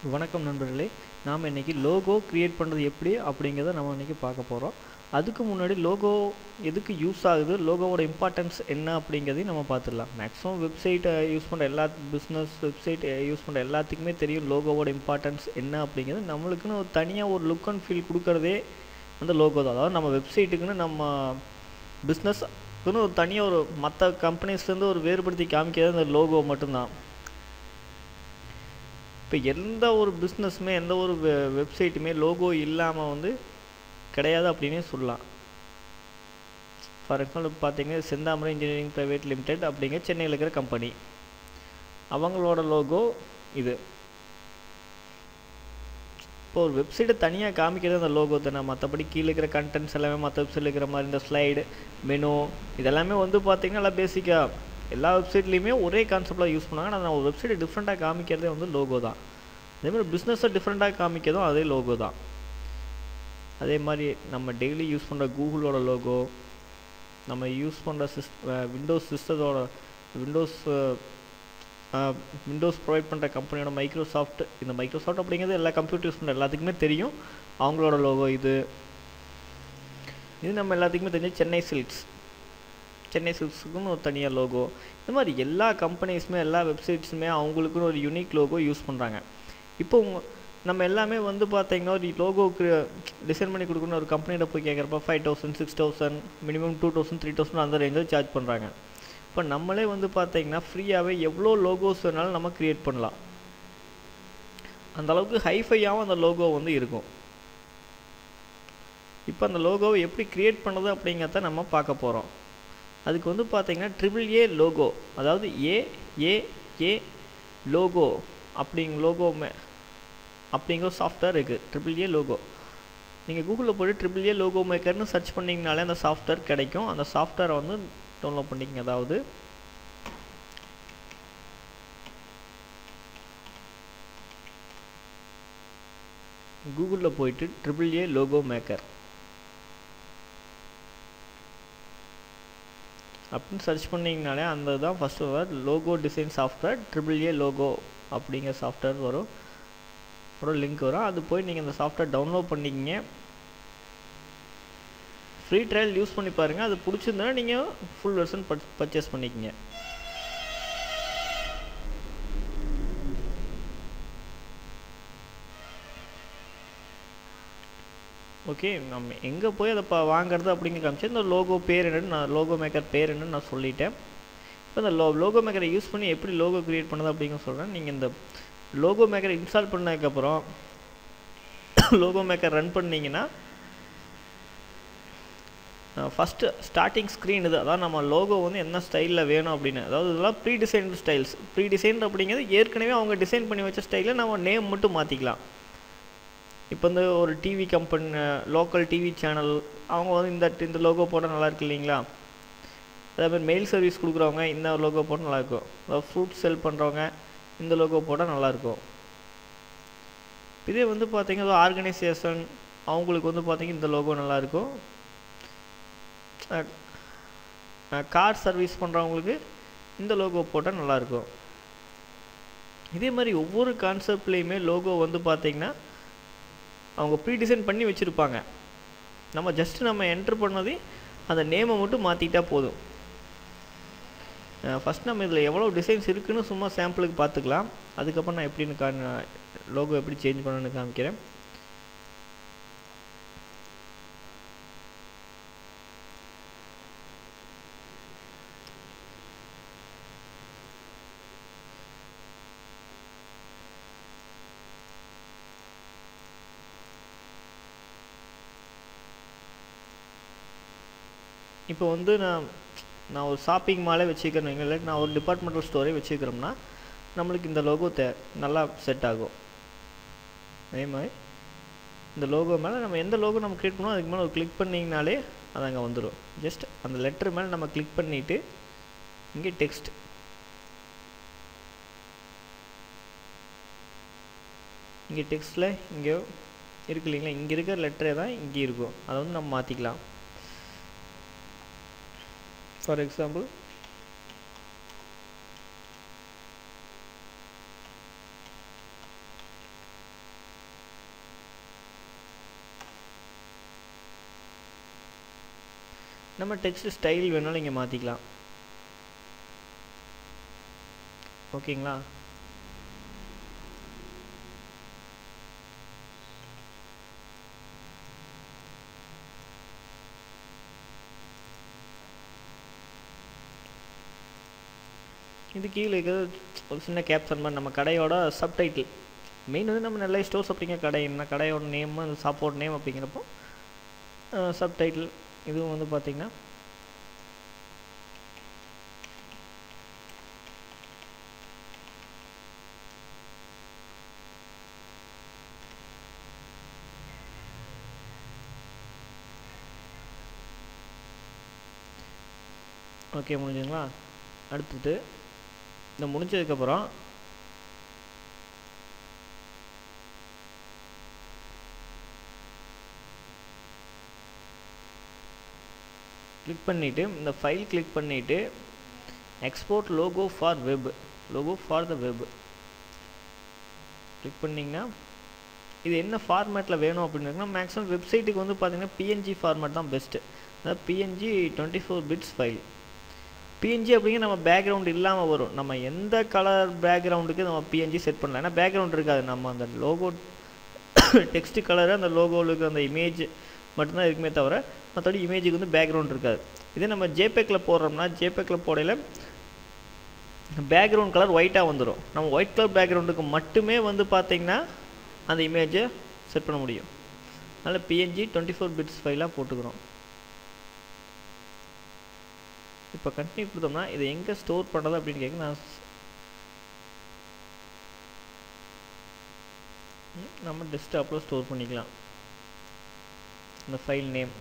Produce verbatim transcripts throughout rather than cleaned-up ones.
வணக்கம் நண்பர்களே, நாம் இன்றைக்கி லோகோ க்ரியேட் பண்ணுறது எப்படி அப்படிங்கிறத நம்ம இன்றைக்கி பார்க்க போகிறோம். அதுக்கு முன்னாடி லோகோ எதுக்கு யூஸ் ஆகுது, லோகோவோட இம்பார்ட்டன்ஸ் என்ன அப்படிங்கிறதையும் நம்ம பார்த்துடலாம். மேக்ஸிமம் வெப்சைட்டை யூஸ் பண்ணுற எல்லா பிஸ்னஸ் வெப்சைட் யூஸ் பண்ணுற எல்லாத்துக்குமே தெரியும் லோகோவோட இம்பார்ட்டன்ஸ் என்ன அப்படிங்கிறது. நம்மளுக்குன்னு ஒரு தனியாக ஒரு லுக் அண்ட் ஃபீல் கொடுக்குறதே அந்த லோகோ தான். அதாவது நம்ம வெப்சைட்டுக்குன்னு நம்ம பிஸ்னஸ்க்குன்னு ஒரு தனியாக ஒரு மற்ற கம்பெனிஸ்லேருந்து ஒரு வேறுபடுத்தி காமிக்கிறது அந்த லோகோ மட்டும்தான். இப்போ எந்த ஒரு பிஸ்னஸுமே எந்த ஒரு வெ வெப்சைட்டுமே லோகோ இல்லாமல் வந்து கிடையாது அப்படின்னே சொல்லலாம். ஃபார் எக்ஸாம்பிள் பார்த்தீங்கன்னா செந்தாமரை இன்ஜினியரிங் ப்ரைவேட் லிமிடெட் அப்படிங்கிற சென்னையில் இருக்கிற கம்பெனி, அவங்களோட லோகோ இது. இப்போ ஒரு வெப்சைட்டை தனியாக காமிக்கிறது அந்த லோகோ தானே. மற்றபடி கீழே இருக்கிற கண்டென்ட்ஸ் எல்லாமே மற்ற வெப்சைட்டில் இருக்கிற மாதிரி இந்த ஸ்லைடு மெனு இதெல்லாமே வந்து பார்த்திங்கன்னா நல்லா பேசிக்காக எல்லா வெப்சைட்லேயுமே ஒரே கான்செப்டில் யூஸ் பண்ணுவாங்க. ஆனால் ஒரு வெப்சைட்டை டிஃப்ரெண்ட்டாக காமிக்கிறதே வந்து லோகோ தான். அதேமாதிரி பிஸ்னஸை டிஃப்ரெண்ட்டாக காமிக்கிறதும் அதே லோகோ தான். அதே மாதிரி நம்ம டெய்லி யூஸ் பண்ணுற கூகுளோட லோகோ, நம்ம யூஸ் பண்ணுற சிஸ் விண்டோஸ் சிஸ்டத்தோட விண்டோஸ் விண்டோஸ் ப்ரொவைட் பண்ணுற கம்பெனியோட மைக்ரோசாஃப்ட், இந்த மைக்ரோசாஃப்ட் அப்படிங்கிறது எல்லா கம்ப்யூட்டர் யூஸ் பண்ணுற எல்லாத்துக்குமே தெரியும். அவங்களோட லோகோ இது இது நம்ம எல்லாத்துக்குமே தெரிஞ்ச சென்னை சில்க்ஸ், சென்னை சில்க்ஸுக்குன்னு ஒரு தனியாக லோகோ. இந்த மாதிரி எல்லா கம்பெனிஸுமே எல்லா வெப்சைட்ஸுமே அவங்களுக்குன்னு ஒரு யூனிக் லோகோ யூஸ் பண்ணுறாங்க. இப்போ நம்ம எல்லாமே வந்து பார்த்திங்கன்னா ஒரு லோகோக்கு டிசைன் பண்ணி கொடுக்கணும் ஒரு கம்பெனியில் போய் கேட்குறப்ப five thousand six thousand minimum two thousand three thousand அந்த ரேஞ்சில் சார்ஜ் பண்ணுறாங்க. இப்போ நம்மளே வந்து பார்த்திங்கன்னா ஃப்ரீயாகவே எவ்வளோ லோகோஸ் வேணாலும் நம்ம க்ரியேட் பண்ணலாம். அந்தளவுக்கு ஹைஃபையாகவும் அந்த லோகோ வந்து இருக்கும். இப்போ அந்த லோகோவை எப்படி க்ரியேட் பண்ணுறது அப்படிங்கிறத நம்ம பார்க்க போகிறோம். அதுக்கு வந்து பார்த்திங்கன்னா ட்ரிபிள் ஏ லோகோ, அதாவது ஏ ஏ ஏ லோகோ அப்படிங்க லோகோமே அப்படிங்கிற சாஃப்ட்வேர் இருக்குது. ட்ரிபிள் ஏ லோகோ நீங்கள் கூகுளில் போய்ட்டு ட்ரிபிள் ஏ லோகோ மேக்கர்னு சர்ச் பண்ணிங்கனாலே அந்த சாஃப்ட்வேர் கிடைக்கும். அந்த சாஃப்ட்வேரை வந்து டவுன்லோட் பண்ணிக்கங்க. அதாவது கூகுளில் போய்ட்டு ட்ரிபிள் ஏ லோகோ மேக்கர் அப்படின்னு சர்ச் பண்ணிங்கனாலே அந்த தான் ஃபஸ்ட்டு வர logo design software triple A logo அப்படிங்கிற சாஃப்ட்வேர் வரும். ஒரு லிங்க் வரும், அது போய் நீங்கள் அந்த சாஃப்ட்வேர் டவுன்லோட் பண்ணிக்கிங்க. ஃப்ரீ ட்ரையல் யூஸ் பண்ணி பாருங்கள். அது பிடிச்சிருந்தனா நீங்கள் ஃபுல் வெர்ஷன் பர் பர்ச்சேஸ் பண்ணிக்கிங்க. ஓகே, நம்ம எங்கே போய் அதை பா வாங்கிறது அப்படிங்கிற காமிச்சு இந்த லோகோ பேர் என்னன்னு நான் லோகோ மேக்கர் பேர் என்னன்னு நான் சொல்லிட்டேன். இப்போ இந்த லோ லோகோ மேக்கரை யூஸ் பண்ணி எப்படி லோகோ க்ரியேட் பண்ணுறது அப்படிங்கிற சொல்கிறேன். நீங்கள் இந்த லோகோ மேக்கரை இன்ஸ்டால் பண்ணதுக்கப்புறம் லோகோ மேக்கர் ரன் பண்ணிங்கன்னா ஃபஸ்ட்டு ஸ்டார்டிங் ஸ்க்ரீன் இது. அதாவது நம்ம லோகோ வந்து என்ன ஸ்டைலில் வேணும் அப்படின்னு, அதாவது இதெல்லாம் pre designed styles. Pre design அப்படிங்கிறது ஏற்கனவே அவங்க டிசைன் பண்ணி வச்ச ஸ்டைலில் நம்ம நேம் மட்டும் மாற்றிக்கலாம். இப்போ வந்து ஒரு TV company, local TV channel, அவங்க வந்து இந்த இந்த லோகோ போட்டால் நல்லாயிருக்கு இல்லைங்களா. அதேமாதிரி மெயில் சர்வீஸ் கொடுக்குறவங்க இந்த லோகோ போட்டால் நல்லாயிருக்கும். அதாவது ஃப்ரூட் செல் பண்ணுறவங்க இந்த லோகோ போட்டால் நல்லாயிருக்கும். இதே வந்து பார்த்திங்கன்னா ஆர்கனைசேஷன் அவங்களுக்கு வந்து பார்த்திங்கன்னா இந்த லோகோ நல்லாயிருக்கும். கார் சர்வீஸ் பண்ணுறவங்களுக்கு இந்த லோகோ போட்டால் நல்லாயிருக்கும். இதே மாதிரி ஒவ்வொரு கான்செப்ட்லேயுமே லோகோ வந்து பார்த்திங்கன்னா அவங்க ப்ரீ டிசைன் பண்ணி வச்சுருப்பாங்க. நம்ம ஜஸ்ட்டு நம்ம என்ட்ரு பண்ணதே அந்த நேமை மட்டும் மாற்றிக்கிட்டால் போதும். ஃபஸ்ட் நம்ம இதில் எவ்வளோ டிசைன்ஸ் இருக்குதுன்னு சும்மா சாம்பிளுக்கு பார்த்துக்கலாம். அதுக்கப்புறம் நான் எப்படின்னு கா லோகோ எப்படி சேஞ்ச் பண்ணணுன்னு காமிக்கிறேன். இப்போ வந்து நான் நான் ஒரு ஷாப்பிங் மாலே வச்சுக்கிறேன், இல்லை நான் ஒரு டிபார்ட்மெண்டல் ஸ்டோரே வச்சுக்கிறோம்னா நம்மளுக்கு இந்த லோகோ தே நல்லா செட் ஆகும். அதே மாதிரி இந்த லோகோ மேலே நம்ம எந்த லோகோ நம்ம க்ரியேட் பண்ணோம் அதுக்கு மேலே ஒரு கிளிக் பண்ணிங்கனாலே அது அங்கே வந்துடும். ஜஸ்ட் அந்த லெட்டர் மேலே நம்ம கிளிக் பண்ணிவிட்டு இங்கே டெக்ஸ்ட், இங்கே டெக்ஸ்ட்டில் இங்கே இருக்கு இல்லைங்களா, இங்கே இருக்கிற லெட்டரே தான் இங்கே இருக்கும். அதை வந்து நம்ம மாற்றிக்கலாம். ஃபார் எக்ஸாம்பிள் நம்ம டெக்ஸ்ட் ஸ்டைல் வேணாலும் இங்கே மாற்றிக்கலாம். ஓகேங்களா? இது கீழே இருக்கிறது ஒரு சின்ன கேப்ஷன் மாதிரி நம்ம கடையோட சப்டைட்டில். மெயின் வந்து நம்ம நல்ல ஸ்டோர்ஸ் அப்படிங்கிற கடை என்ன கடையோட நேம் அந்த ஷாப்போட நேம் அப்படிங்கிறப்போ சப்டைட்டில். இதுவும் வந்து பார்த்திங்கன்னா ஓகே முடிஞ்சுங்களா? அடுத்தது இந்த முடிஞ்சதுக்கப்புறம் கிளிக் பண்ணிவிட்டு இந்த ஃபைல் கிளிக் பண்ணிவிட்டு export logo for web, logo for the web click பண்ணிங்கன்னா இது என்ன ஃபார்மேட்டில் வேணும் அப்படின்னா மேக்ஸிமம் வெப்சைட்டுக்கு வந்து பார்த்திங்கன்னா பிஎன்ஜி ஃபார்மேட் தான் பெஸ்ட்டு. அதாவது PNG twenty four bits file. PNG அப்படிங்கிற நம்ம பேக்ரவுண்ட் இல்லாமல் வரும். நம்ம எந்த கலர் பேக்ரவுண்டுக்கு நம்ம பிஎன்ஜி செட் பண்ணலாம். ஏன்னா பேக்ரவுண்ட் இருக்காது, நம்ம அந்த லோகோ டெக்ஸ்ட் கலரு அந்த லோகோவுக்கு அந்த இமேஜ் மட்டும்தான் இருக்குமே தவிர மற்றபடி இமேஜுக்கு வந்து பேக்ரவுண்ட் இருக்காது. இதே நம்ம ஜேபேக்கில் போடுறோம்னா ஜேபேக்கில் போடையில் பேக்ரவுண்ட் கலர் ஒயிட்டாக வந்துடும். நம்ம ஒயிட் கலர் பேக்ரவுண்டுக்கு மட்டுமே வந்து பார்த்திங்கன்னா அந்த இமேஜை செட் பண்ண முடியும். அதனால் பிஎன்ஜி டுவெண்ட்டி ஃபோர் பிட்ஸ் ஃபைலாக போட்டுக்கிறோம். இப்போ கண்டினியூ கொடுத்தோம்னா இதை எங்கே ஸ்டோர் பண்ணுறது அப்படின்னு கேட்க நான் நம்ம டெஸ்க்டாப்பில் ஸ்டோர் பண்ணிக்கலாம். இந்த ஃபைல் நேம்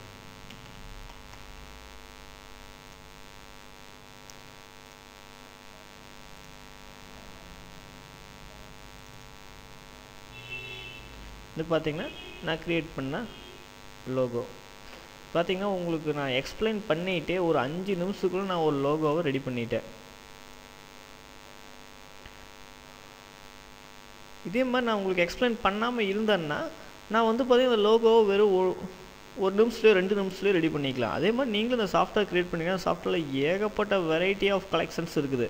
இது பார்த்திங்கன்னா நான் க்ரியேட் பண்ண லோகோ. பார்த்திங்கன்னா உங்களுக்கு நான் எக்ஸ்பிளைன் பண்ணிகிட்டே ஒரு அஞ்சு நிமிஷத்துக்குள்ளே நான் ஒரு லோகோவை ரெடி பண்ணிட்டேன். இதே மாதிரி நான் உங்களுக்கு எக்ஸ்பிளைன் பண்ணாமல் இருந்தேன்னா நான் வந்து பார்த்திங்கன்னா இந்த லோகோவை வெறும் ஒரு நிமிஷத்துலேயோ ரெண்டு நிமிஷத்துலேயோ ரெடி பண்ணிக்கலாம். அதே மாதிரி நீங்களும் இந்த சாஃப்ட்வேர் க்ரியேட் பண்ணிங்கன்னா சாஃப்ட்வேரில் ஏகப்பட்ட வெரைட்டி ஆஃப் கலெக்ஷன்ஸ் இருக்குது.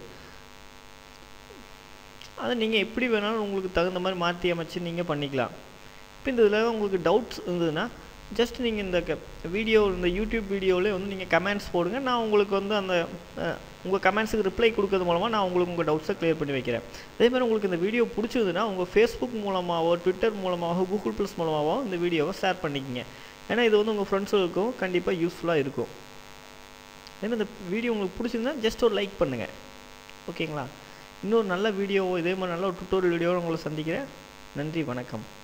அதை நீங்கள் எப்படி வேணாலும் உங்களுக்கு தகுந்த மாதிரி மாற்றி அமைச்சு நீங்கள் பண்ணிக்கலாம். இப்போ இந்த இதில் உங்களுக்கு டவுட்ஸ் இருந்ததுன்னா ஜஸ்ட் நீங்கள் இந்த வீடியோ இந்த யூடியூப் வீடியோவிலே வந்து நீங்கள் கமெண்ட்ஸ் போடுங்க. நான் உங்களுக்கு வந்து அந்த உங்கள் கமெண்ட்ஸுக்கு ரிப்ளை கொடுக்கறது மூலமாக நான் உங்களுக்கு உங்கள் டவுட்ஸை க்ளியர் பண்ணி வைக்கிறேன். அதே மாதிரி உங்களுக்கு இந்த வீடியோ பிடிச்சதுன்னா உங்கள் ஃபேஸ்புக் மூலமாகவோ ட்விட்டர் மூலமாகவோ கூகுள் ப்ளஸ் மூலமாகவோ இந்த வீடியோவை ஷேர் பண்ணிக்கங்க. ஏன்னா இது வந்து உங்கள் ஃப்ரெண்ட்ஸுக்கும் கண்டிப்பாக யூஸ்ஃபுல்லாக இருக்கும். ஏன்னா இந்த வீடியோ உங்களுக்கு பிடிச்சிருந்தா ஜஸ்ட் ஒரு லைக் பண்ணுங்கள். ஓகேங்களா? இன்னொரு நல்ல வீடியோவோ இதே மாதிரி நல்ல ஒரு டுட்டோரியல் வீடியோவை உங்களை சந்திக்கிறேன். நன்றி, வணக்கம்.